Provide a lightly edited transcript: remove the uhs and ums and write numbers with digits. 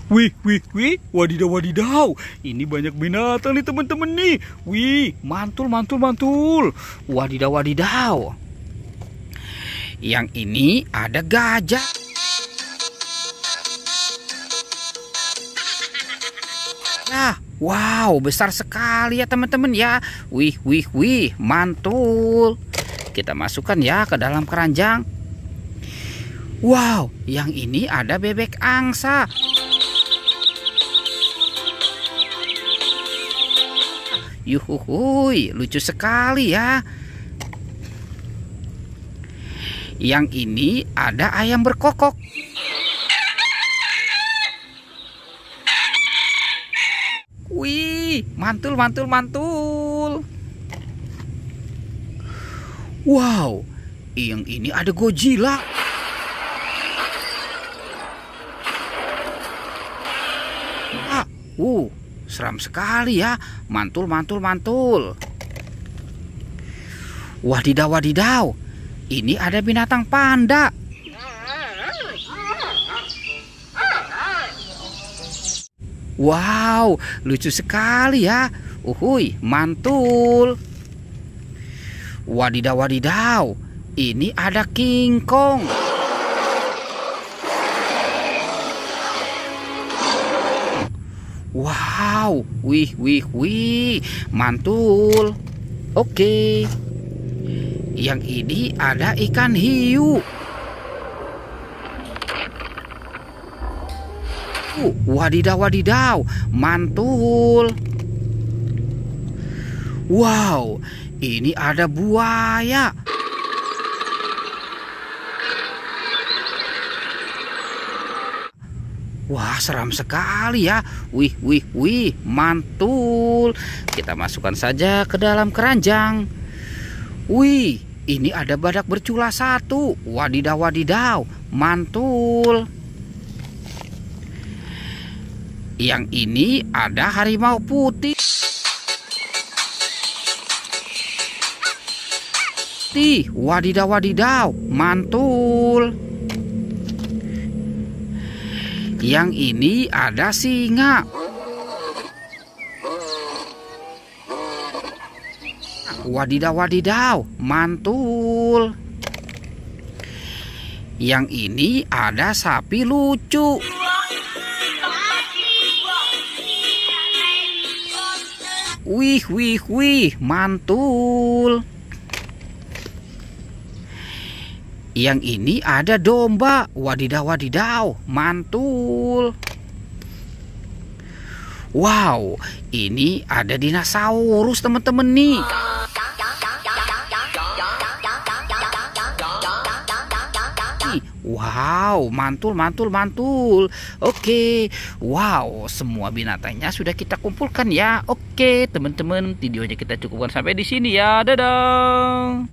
Wih, wih, wih, wadidaw, wadidaw. Ini banyak binatang nih teman-teman nih. Wih, mantul, mantul, mantul. Wadidaw, wadidaw. Yang ini ada gajah. Nah, wow, besar sekali ya teman-teman ya. Wih, wih, wih, mantul. Kita masukkan ya ke dalam keranjang. Wow, yang ini ada bebek angsa. Yuhuhuy, lucu sekali ya. Yang ini ada ayam berkokok. Wih, mantul, mantul, mantul. Wow, yang ini ada Godzilla. Seram sekali ya. Mantul, mantul, mantul. Wadidaw, wadidaw. Ini ada binatang panda. Wow, lucu sekali ya. Uhuy, mantul. Wadidaw, wadidaw. Ini ada King Kong. Wow, wih, wih, wih, mantul. Oke. Yang ini ada ikan hiu. Wadidaw, wadidaw, mantul. Wow, ini ada buaya. Wah, seram sekali ya. Wih, wih, wih, mantul. Kita masukkan saja ke dalam keranjang. Wih, ini ada badak bercula satu. Wadidaw, wadidaw, mantul. Yang ini ada harimau putih. Wadidaw, wadidaw, mantul. Yang ini ada singa. Wadidaw, wadidaw, mantul. Yang ini ada sapi lucu. Wih, wih, wih, mantul. Yang ini ada domba. Wadidaw, wadidaw, mantul. Wow, ini ada dinosaurus teman-teman nih. Wow, mantul, mantul, mantul. Oke, wow, semua binatangnya sudah kita kumpulkan ya. Oke, teman-teman, videonya kita cukupkan sampai di sini ya. Dadah.